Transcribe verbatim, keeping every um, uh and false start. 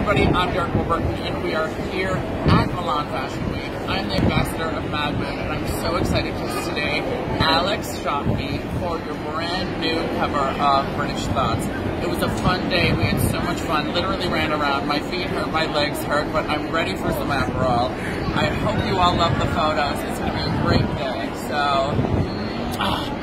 everybody, I'm Warburton, and we are here at Milan Fashion Week. I'm the ambassador of Mad Moon, and I'm so excited because today Alex shot me for your brand new cover of British Thoughts. It was a fun day. We had so much fun. Literally ran around. My feet hurt, my legs hurt, but I'm ready for some Aperol. I hope you all love the photos. It's going to be a great day. So, ah.